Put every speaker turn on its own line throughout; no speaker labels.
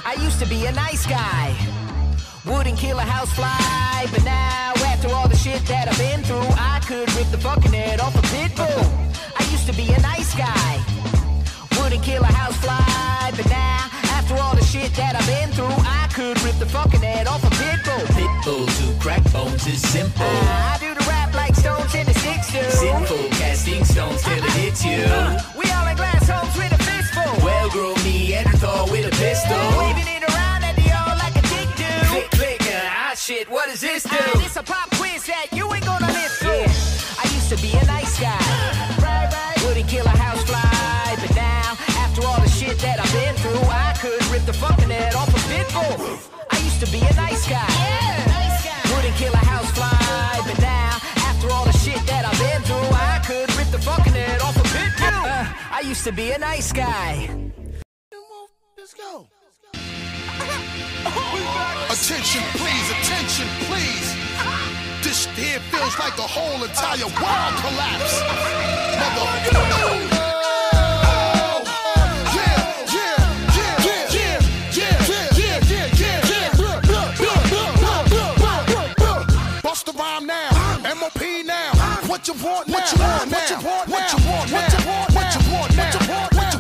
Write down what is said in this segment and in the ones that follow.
I used to be a nice guy, wouldn't kill a housefly, but now after all the shit that I've been through, I could rip the fucking head off a pit bull. I used to be a nice guy, wouldn't kill a housefly, but now after all the shit that I've been through, I could rip the fucking head off a pit bull.
Pit bulls who crack bones is simple.
I do the rap like stones in the sticks do.
Sinful casting stones till it hits you.
We all in glass homes with a fistful.
Well-grown Neanderthal with a pistol.
Waving it around at the all like a dick do.
Click, click, shit, what does this do?
It's a pop quiz that you ain't gonna live through. I used to be a nice guy, wouldn't kill a housefly, but now after all the shit that I've been through, I could rip the fucking head off a pit bull. I used to be a nice guy, wouldn't kill a housefly, but now after all the shit that I've been through, I could rip the fucking head off a pit bull. I used to be a nice guy.
Let's go. Attention, please. This here feels like the whole entire world collapse. Bust the rhyme now, MOP now. What you want now? What you want now? What you want now? What you want now? What you want now? What you want now? What you want now?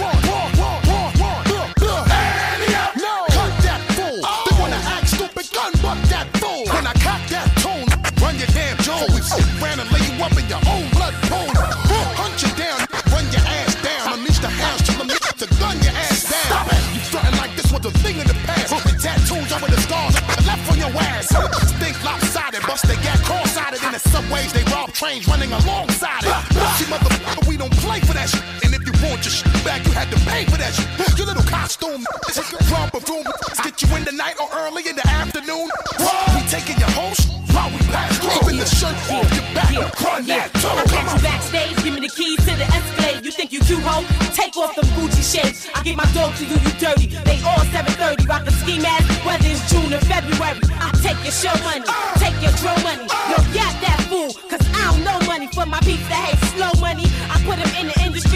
Ran and lay you up in your own blood pool. Hunt you down, run your ass down. Unleash the house till I'm to gun your ass down. Stop it! You frontin' like this was a thing in the past. And tattoos over the scars left on your ass. Stink lopsided, bust they got cross-sided. In the subways they rob trains running alongside it. See motherfucker, we don't play for that shit. And if you want your shit back, you had to pay for that shit. Your little costume, romper room, get you in the night or early in the afternoon. We taking your host while we pass through. Keeping the shirt off your back, run that toe.
I catch you backstage, give me the keys to the Escalade. You think you cute, ho? Take off them Gucci shades. I give my dog to you, you dirty. They all 730, rock a ski mask, whether it's June or February. I take your show money, take your draw money. Yo, got that fool, cause I don't know money for my beats that hate slow money. I put him in the industry.